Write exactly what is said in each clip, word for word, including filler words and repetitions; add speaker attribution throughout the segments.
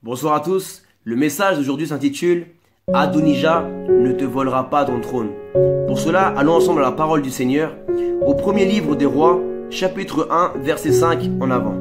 Speaker 1: Bonsoir à tous, le message d'aujourd'hui s'intitule « Adonijah ne te volera pas ton trône ». Pour cela, allons ensemble à la parole du Seigneur, au premier livre des rois, chapitre un, verset cinq en avant.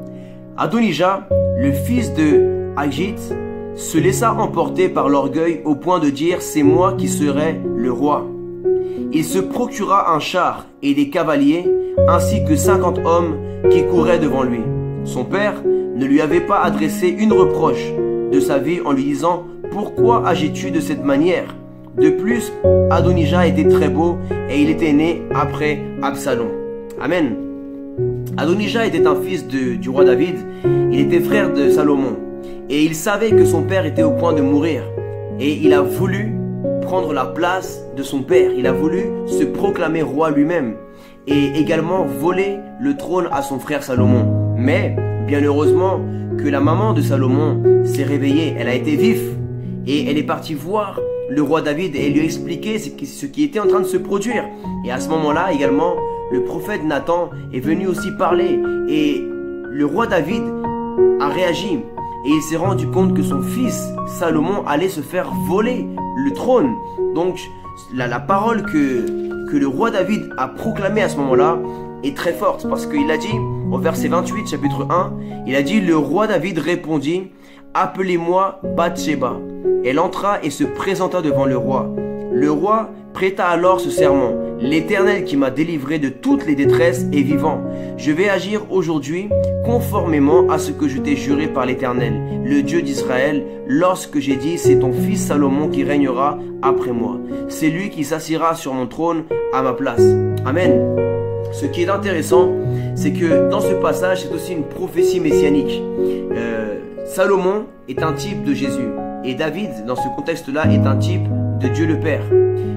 Speaker 1: Adonijah, le fils de Haggith, se laissa emporter par l'orgueil au point de dire « c'est moi qui serai le roi ». Il se procura un char et des cavaliers, ainsi que cinquante hommes qui couraient devant lui. Son père ne lui avait pas adressé une reproche de sa vie en lui disant « Pourquoi agis-tu de cette manière ?» De plus, Adonijah était très beau et il était né après Absalom. Amen. Adonijah était un fils de, du roi David, il était frère de Salomon et il savait que son père était au point de mourir et il a voulu prendre la place de son père, il a voulu se proclamer roi lui-même et également voler le trône à son frère Salomon. Mais bien heureusement que la maman de Salomon s'est réveillée, elle a été vive et elle est partie voir le roi David et lui a expliqué ce qui, ce qui était en train de se produire. Et à ce moment-là également, le prophète Nathan est venu aussi parler et le roi David a réagi et il s'est rendu compte que son fils Salomon allait se faire voler le trône. Donc la, la parole que, que le roi David a proclamée à ce moment-là est très forte parce qu'il a dit au verset vingt-huit chapitre un, il a dit « Le roi David répondit « Appelez-moi Bathsheba ». Elle entra et se présenta devant le roi. Le roi prêta alors ce serment « L'Éternel qui m'a délivré de toutes les détresses est vivant. Je vais agir aujourd'hui conformément à ce que je t'ai juré par l'Éternel, le Dieu d'Israël, lorsque j'ai dit « C'est ton fils Salomon qui régnera après moi. C'est lui qui s'assiera sur mon trône à ma place. » Amen. Ce qui est intéressant, c'est que dans ce passage, c'est aussi une prophétie messianique. Euh, Salomon est un type de Jésus. Et David, dans ce contexte-là, est un type de Dieu le Père.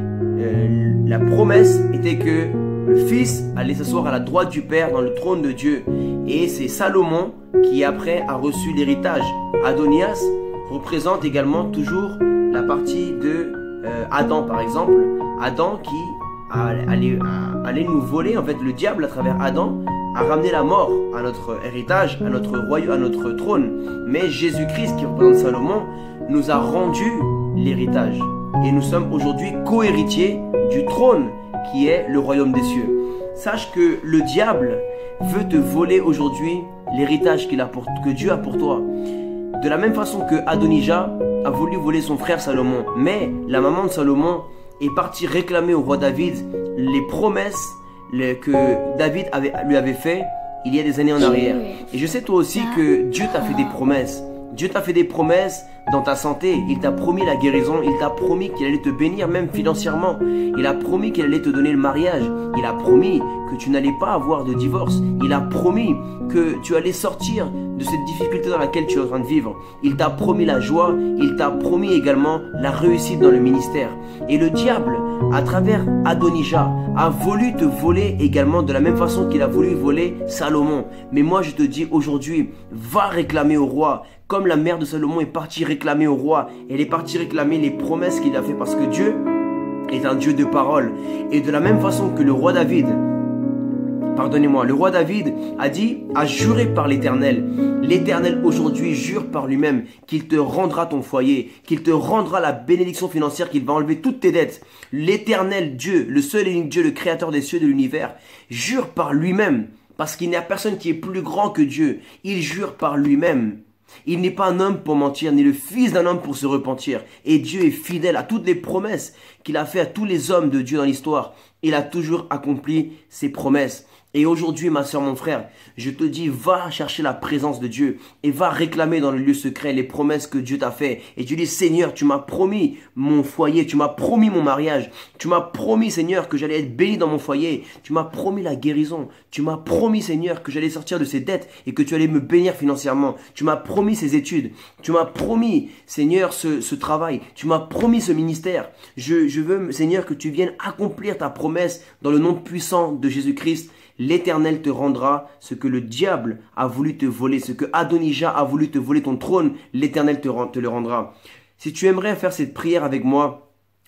Speaker 1: Euh, la promesse était que le Fils allait s'asseoir à la droite du Père dans le trône de Dieu. Et c'est Salomon qui après a reçu l'héritage. Adonias représente également toujours la partie de euh, Adam, par exemple. Adam qui allait, allait nous voler, en fait, le diable à travers Adam a ramené la mort à notre héritage, à notre royaume, à notre trône. Mais Jésus-Christ, qui représente Salomon, nous a rendu l'héritage. Et nous sommes aujourd'hui co-héritiers du trône qui est le royaume des cieux. Sache que le diable veut te voler aujourd'hui l'héritage qu'il a pour, que Dieu a pour toi. De la même façon que Adonijah a voulu voler son frère Salomon. Mais la maman de Salomon est partie réclamer au roi David les promesses que David avait, lui avait fait il y a des années en arrière. Et je sais toi aussi que Dieu t'a fait des promesses. Dieu t'a fait des promesses dans ta santé. Il t'a promis la guérison. Il t'a promis qu'il allait te bénir même financièrement. Il a promis qu'il allait te donner le mariage. Il a promis que tu n'allais pas avoir de divorce. Il a promis que tu allais sortir de cette difficulté dans laquelle tu es en train de vivre. Il t'a promis la joie. Il t'a promis également la réussite dans le ministère. Et le diable, à travers Adonijah, a voulu te voler également de la même façon qu'il a voulu voler Salomon. Mais moi je te dis aujourd'hui, va réclamer au roi. Comme la mère de Salomon est partie réclamer au roi, elle est partie réclamer les promesses qu'il a fait parce que Dieu est un Dieu de parole. Et de la même façon que le roi David, pardonnez-moi, le roi David a dit, a juré par l'Éternel. L'Éternel aujourd'hui jure par lui-même qu'il te rendra ton foyer, qu'il te rendra la bénédiction financière, qu'il va enlever toutes tes dettes. L'Éternel Dieu, le seul et unique Dieu, le créateur des cieux et de l'univers, jure par lui-même parce qu'il n'y a personne qui est plus grand que Dieu. Il jure par lui-même. Il n'est pas un homme pour mentir, ni le fils d'un homme pour se repentir. Et Dieu est fidèle à toutes les promesses qu'il a fait à tous les hommes de Dieu dans l'histoire. Il a toujours accompli ses promesses. Et aujourd'hui, ma soeur, mon frère, je te dis, va chercher la présence de Dieu et va réclamer dans le lieu secret les promesses que Dieu t'a fait. Et tu dis, Seigneur, tu m'as promis mon foyer, tu m'as promis mon mariage, tu m'as promis, Seigneur, que j'allais être béni dans mon foyer, tu m'as promis la guérison, tu m'as promis, Seigneur, que j'allais sortir de ces dettes et que tu allais me bénir financièrement, tu m'as promis ces études, tu m'as promis, Seigneur, ce, ce travail, tu m'as promis ce ministère. Je, je veux, Seigneur, que tu viennes accomplir ta promesse dans le nom puissant de Jésus-Christ. L'Éternel te rendra ce que le diable a voulu te voler, ce que Adonijah a voulu te voler ton trône, l'Éternel te, te le rendra. Si tu aimerais faire cette prière avec moi,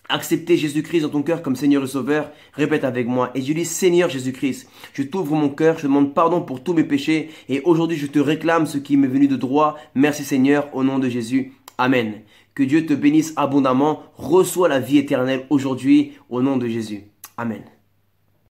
Speaker 1: accepter Jésus-Christ dans ton cœur comme Seigneur et Sauveur, répète avec moi et je dis Seigneur Jésus-Christ, je t'ouvre mon cœur, je te demande pardon pour tous mes péchés et aujourd'hui je te réclame ce qui m'est venu de droit. Merci Seigneur, au nom de Jésus. Amen. Que Dieu te bénisse abondamment, reçois la vie éternelle aujourd'hui au nom de Jésus. Amen.